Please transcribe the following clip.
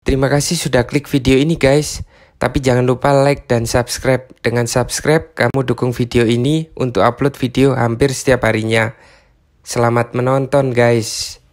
Terima kasih sudah klik video ini guys. Tapi jangan lupa like dan subscribe. Dengan subscribe, kamu dukung video ini untuk upload video hampir setiap harinya. Selamat menonton guys.